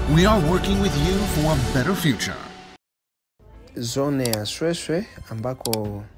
We are working with you for a better future. Zone ya Sweswe ambako